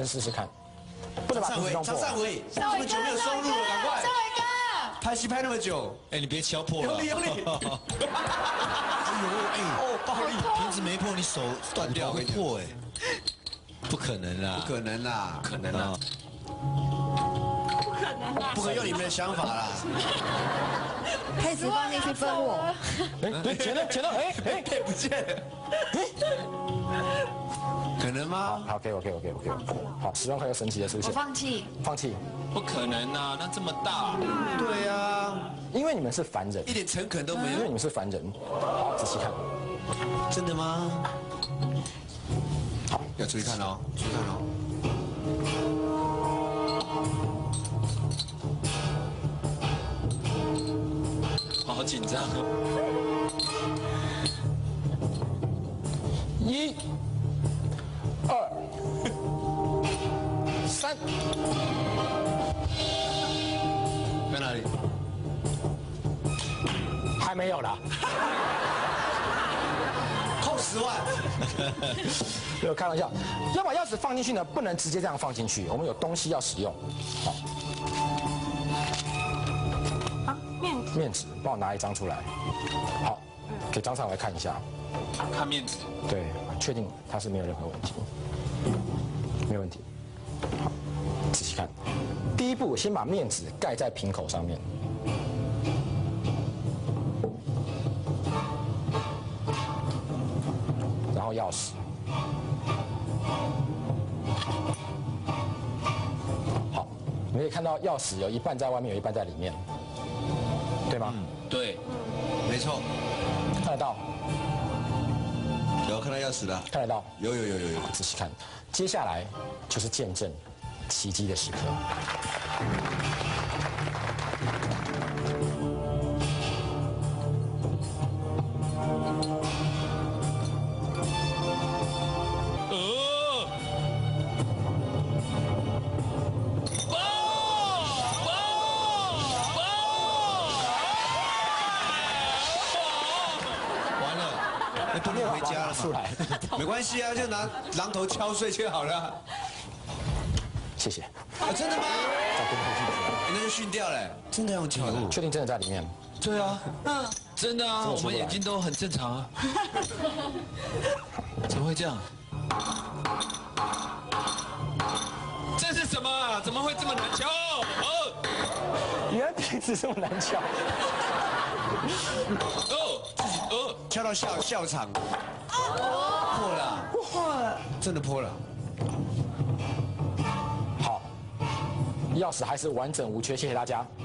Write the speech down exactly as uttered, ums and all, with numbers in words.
试试看，不能把张善伟，张善伟，这么久没有收入了，赶快！ 尚伟哥， 拍戏拍那么久， 哎，你别敲破了。 用力用力！ 哎呦，哎，哦，不好力，瓶子没破，你手断掉会破哎，不可能啦， 不可能啦， 不可能啦， 不可能啊！ 不可以用你们的想法啦。 开始放进去分我。 哎，对，钱呢？钱呢？哎哎， 哎，不见了。可能吗？ 好 ，OK OK OK OK， 好，十万块又神奇的出我现， 放弃。 放弃， 不可能啊，那这么大， 对呀， 因为你们是凡人一，点诚恳都没有。 因为你们是凡人，好，仔细看， 真的吗？好，要注意看哦，注意看哦。 好紧张哦。 一、二、三， 在哪里？ 还没有啦。 扣十万。 没有开玩笑，要把钥匙放进去呢，不能直接这样放进去，我们有东西要使用。好， 啊，面子。 面纸，帮我拿一张出来。好，给张尚伟看一下。 看面子， 对，确定他是没有任何问题，没有问题。好，仔细看，第一步先把面纸盖在瓶口上面。然后钥匙。好，你可以看到钥匙有一半在外面，有一半在里面，对吗？ 对， 没错， 看得到， 有看到钥匙了。 看得到。 有有有有有。 仔细看，接下来就是见证奇迹的时刻。 呃，爆爆爆！完了， 那不能回家了出来， 没关系啊，就拿榔头敲碎就好了。 谢谢。 啊，真的吗？ 再跟回去。 哎那就训掉了，真的用敲的。 确定真的在里面？ 对啊，嗯，真的啊，我们眼睛都很正常啊。怎么会这样？这是什么啊？怎么会这么难敲？哦原来瓶子这么难敲。 哦，自己哦， 敲到笑笑场，破了， 破了。 真的破了。 好，钥匙还是完整无缺，谢谢大家。